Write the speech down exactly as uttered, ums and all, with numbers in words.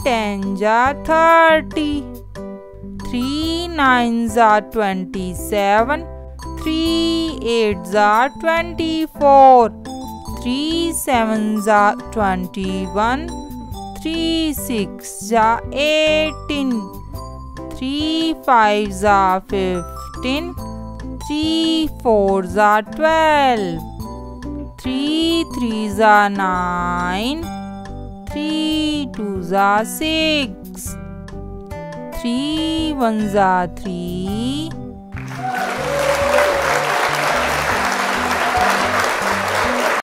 tens are thirty. Three nines are twenty-seven. Three eights are twenty-four. Three sevens are twenty-one. Three sixes are eighteen. Three fives are fifteen. Three fours are twelve. Three threes are nine. Three twos are six. Three ones are three.